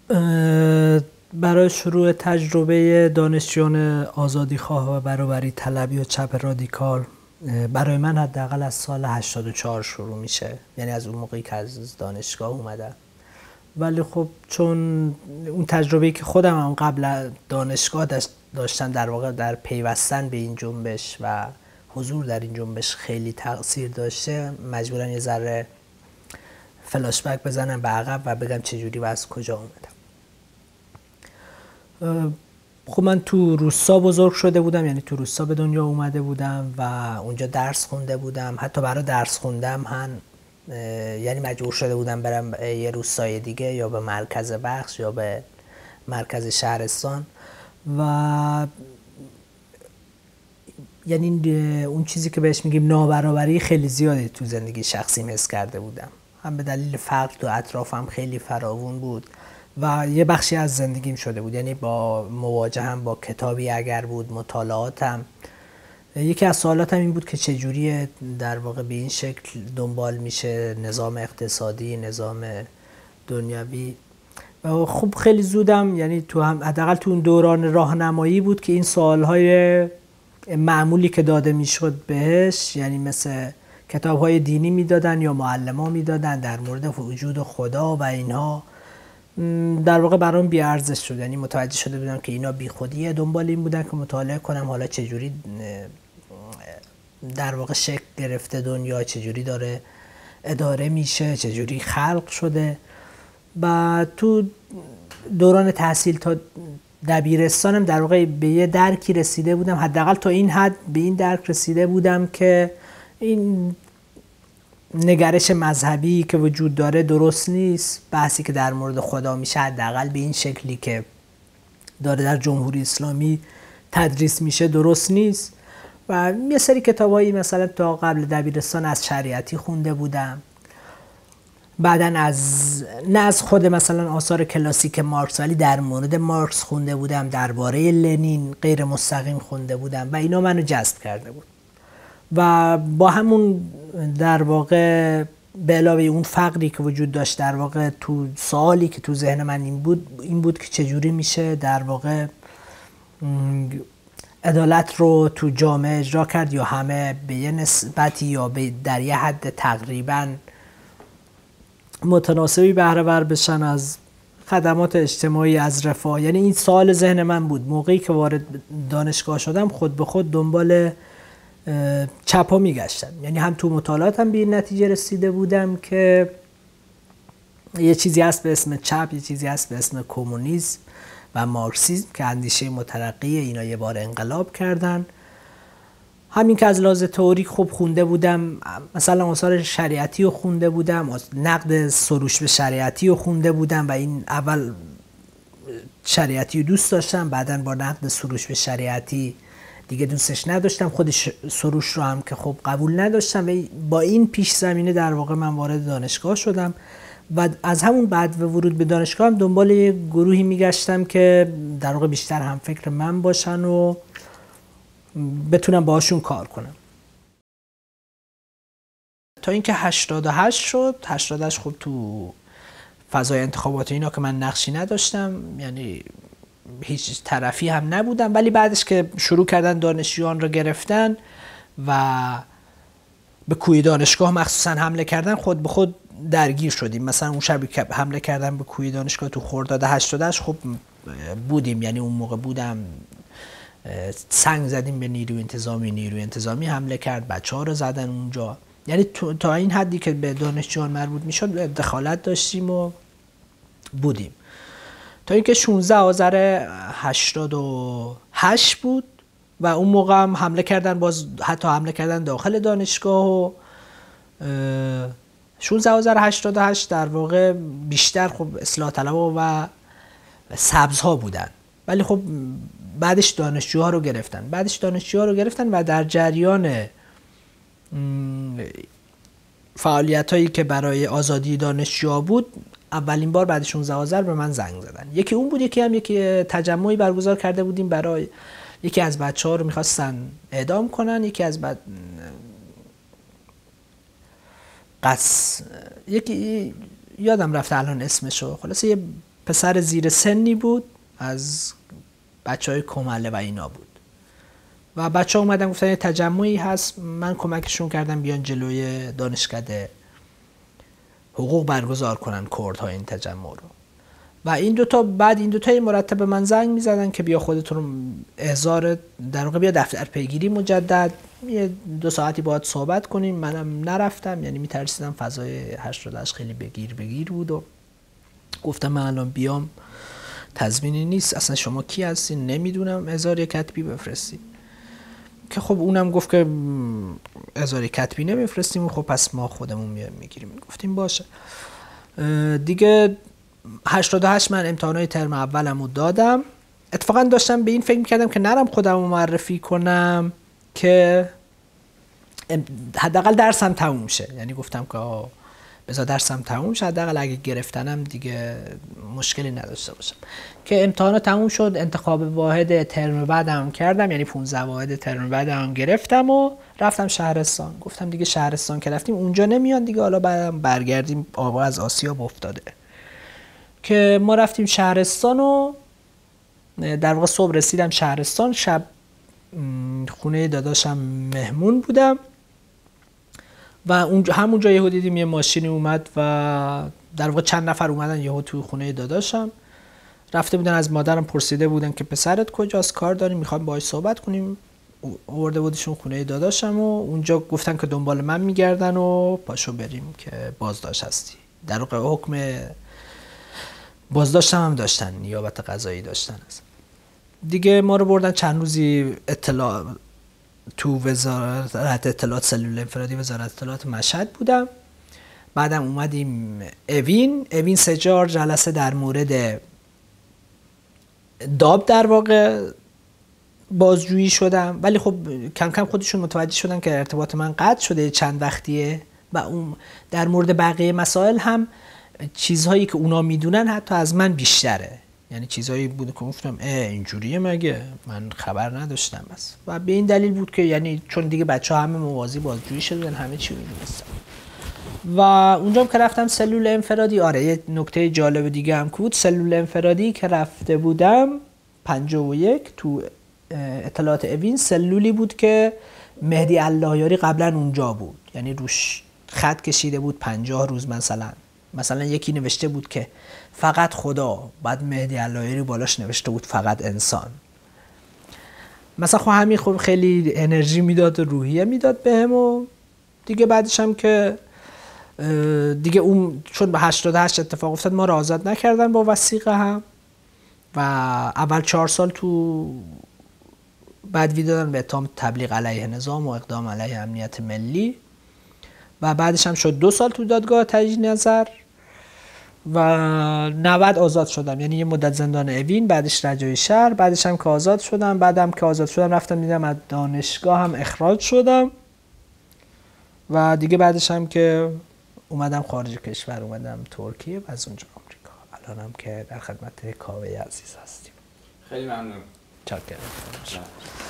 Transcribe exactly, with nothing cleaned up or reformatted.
برای شروع تجربه دانشجویان آزادیخواه و برابری طلبی و چپ رادیکال برای من حداقل از سال هشتاد و چهار شروع میشه، یعنی از اون موقعی که از دانشگاه اومدم. ولی خب چون اون تجربه‌ای که خودم هم قبل دانشگاه داشتم در واقع در پیوستن به این جنبش و حضور در این جنبش خیلی تاثیر داشته، مجبورم یه ذره فلاش بک بزنم به عقب و بگم چجوری و از کجا اومدم. خب من تو روستا بزرگ شده بودم، یعنی تو روستا به دنیا اومده بودم و اونجا درس خونده بودم. حتی برای درس خوندم هم یعنی مجبور شده بودم برم یه روستای دیگه، یا به مرکز بخش یا به مرکز شهرستان. و یعنی اون چیزی که بهش میگیم نابرابری خیلی زیادی تو زندگی شخصیم حس کرده بودم، هم به دلیل فقر تو اطرافم خیلی فراوون بود و یه بخشی از زندگیم شده بود. یعنی با مواجهم با کتابی اگر بود، مطالعاتم، یکی از سوالاتم این بود که چجوری در واقع به این شکل دنبال میشه نظام اقتصادی، نظام دنیوی. خب خیلی زودم، یعنی تو هم حداقل تو اون دوران راهنمایی بود که این سوالهای معمولی که داده میشد بهش، یعنی مثل کتاب‌های دینی میدادن یا معلم‌ها میدادن در مورد وجود خدا و اینها، در واقع برام بی ارزش شد. یعنی متوجه شده بودم که اینا بی خودیه، دنبال این بودن که مطالعه کنم حالا چجوری در واقع شکل گرفته دنیا، چجوری داره اداره میشه، چجوری خلق شده. و تو دوران تحصیل تا دبیرستانم در واقع به یه درکی رسیده بودم، حداقل تا این حد به این درک رسیده بودم که این نگرش مذهبی که وجود داره درست نیست، بحثی که در مورد خدا میشه حداقل به این شکلی که داره در جمهوری اسلامی تدریس میشه درست نیست. و یه سری کتابایی مثلا تا قبل دبیرستان از شریعتی خونده بودم، بعدن از نه از خود مثلا آثار کلاسیک مارکس ولی در مورد مارکس خونده بودم، درباره لنین غیر مستقیم خونده بودم و اینا منو جذب کرده بود. و با همون در واقع به علاوه اون فقری که وجود داشت، در واقع تو سوالی که تو ذهن من این بود این بود که چجوری میشه در واقع عدالت رو تو جامعه اجرا کرد، یا همه به یه نسبتی یا به در یه حد تقریباً متناسبی بهره ور بشن از خدمات اجتماعی، از رفاه. یعنی این سوال ذهن من بود موقعی که وارد دانشگاه شدم، خود به خود دنبال چپا میگشتم. یعنی هم تو مطالعاتم به این نتیجه رسیده بودم که یه چیزی هست به اسم چپ، یه چیزی هست به اسم کمونیسم و مارکسیسم که اندیشه مترقی اینا یه بار انقلاب کردن. همین که از لحاظ تئوریک خوب خونده بودم، مثلا آثار شریعتی رو خونده بودم، نقد سروش به شریعتی رو خونده بودم و این اول شریعتی رو دوست داشتم، بعداً با نقد سروش به شریعتی دیگه دوستش نداشتم، خود سروش رو هم که خب قبول نداشتم و با این پیش زمینه در واقع من وارد دانشگاه شدم. و از همون بعد و ورود به دانشگاه هم دنبال یه گروهی میگشتم که در واقع بیشتر هم فکر من باشن و بتونم باهاشون کار کنم. تا اینکه هشتاد و هشت شد. هشتاد و هشت خب تو فضای انتخابات اینا که من نقشی نداشتم، یعنی هیچ طرفی هم نبودم، ولی بعدش که شروع کردن دانشجویان رو گرفتن و به کوی دانشگاه مخصوصا حمله کردن، خود به خود درگیر شدیم. مثلا اون شبی که حمله کردن به کوی دانشگاه تو خرداد هشتاد و هشت خب بودیم، یعنی اون موقع بودم، سنگ زدیم به نیروی انتظامی، نیروی انتظامی حمله کرد، بچه ها رو زدن اونجا. یعنی تا این حدی که به دانشجویان مربوط میشد دخالت داشتیم و بودیم. تا اینکه شانزده آذر هشتاد و هشت بود و اون موقع هم حمله کردن، باز حتی حمله کردن داخل دانشگاه و شانزده آذر هشتاد و هشت در واقع بیشتر خب اصلاح طلبها و سبزها بودن، ولی خب بعدش دانشجوها رو گرفتن بعدش دانشجوها رو گرفتن و در جریان فعالیتایی که برای آزادی دانشجوها بود، اولین بار بعد شانزده آذر به من زنگ زدن. یکی اون بود، یکی هم یکی تجمعی برگزار کرده بودیم برای یکی از بچه‌ها رو می‌خواستن اعدام کنن، یکی از بعد قص یکی یادم رفته الان اسمشو، خلاصه یه پسر زیر سنی بود از بچه های کمله و اینا بود و بچه ها اومدن گفتن یه تجمعی هست، من کمکشون کردم بیان جلوی دانشکده حقوق برگزار کنن کردها این تجمع رو. و این دوتا بعد این دوتا مرتب به من زنگ میزدن که بیا خودتون احضار در واقع بیا دفتر پیگیری مجدد، یه دو ساعتی باهات صحبت کنیم. منم نرفتم، یعنی میترسیدم فضای هشتاد و هشت خیلی بگیر بگیر بود و گفتم من الان بیام تضمینی نیست، اصلا شما کی هستین نمیدونم، احضار کتبی بفرستید. که خب اونم گفت که احضار کتبی نمیفرستیم، خب پس ما خودمون میگیریم. گفتیم باشه دیگه. هشتاد و هشت من امتحانات ترم اولمو دادم. اتفاقا داشتم به این فکر میکردم که نرم خودمو معرفی کنم که حداقل درسم تموم شه، یعنی گفتم که بذار درسم تموم شه، حداقل اگه گرفتنم دیگه مشکلی نداشته باشم. که امتحانات تموم شد، انتخاب واحد ترم بعدم کردم، یعنی پانزده واحد ترم بعدم گرفتم و رفتم شهرستان. گفتم دیگه شهرستان که رفتیم اونجا نمیان دیگه، حالا بعدم برگردیم آقا از آسیاب افتاده. که ما رفتیم شهرستان و در واقع صبح رسیدم شهرستان، شب خونه داداشم مهمون بودم و اونجا همونجا یهو دیدیم یه ماشینی اومد و در واقع چند نفر اومدن یهو تو خونه داداشم. رفته بودن از مادرم پرسیده بودن که پسرت کجاست، کار داریم میخوایم باهاش صحبت کنیم. آورده بودشون خونه داداشم و اونجا گفتن که دنبال من میگردن و پاشو بریم که بازداشت هستی. در واقع حکم بازداشت هم داشتن، نیابت قضایی داشتن هست. دیگه ما رو بردن چند روزی اطلاع تو وزارت اطلاعات سلول انفرادی وزارت اطلاعات مشهد بودم. بعدم اومدیم اوین اوین سه چهار جلسه در مورد داب در واقع بازجویی شدم، ولی خب کم کم خودشون متوجه شدن که ارتباط من قطع شده چند وقتیه و اون در مورد بقیه مسائل هم چیزهایی که اونا میدونن حتی از من بیشتره، یعنی چیزهایی بود که گفتم اه اینجوریه مگه، من خبر نداشتم بس. و به این دلیل بود که یعنی چون دیگه بچه‌ها همه موازی بازجویی شدن، همه چی میدونستن. و اونجا که رفتم سلول انفرادی، آره یه نکته جالب دیگه هم بود، سلول انفرادی که رفته بودم پنجاه و یک تو اطلاعات اوین سلولی بود که مهدی اللهیاری قبلا اونجا بود، یعنی روش خط کشیده بود پنجاه روز مثلا مثلا یکی نوشته بود که فقط خدا، بعد مهدی اللهیاری بالاش نوشته بود فقط انسان. مثلا خب همین خب خیلی انرژی میداد و روحیه میداد بهم و دیگه بعدش هم که دیگه اون چون به هشتاد و هشت اتفاق افتاد ما رو آزاد نکردن با وثیقه هم و اول چهار سال تو بدوی دادن به اتهام تبلیغ علیه نظام و اقدام علیه امنیت ملی و بعدش هم شد دو سال تو دادگاه تجدید نظر و نود آزاد شدم، یعنی یه مدت زندان اوین، بعدش رجای شهر، بعدش هم که آزاد شدم. بعدم که آزاد شدم رفتم دیدم از دانشگاه هم اخراج شدم و دیگه بعدش هم که اومدم خارج کشور، اومدم ترکیه و از اونجا آمریکا. الانم که در خدمت کاوه عزیز هستیم. خیلی ممنون. چاکرم.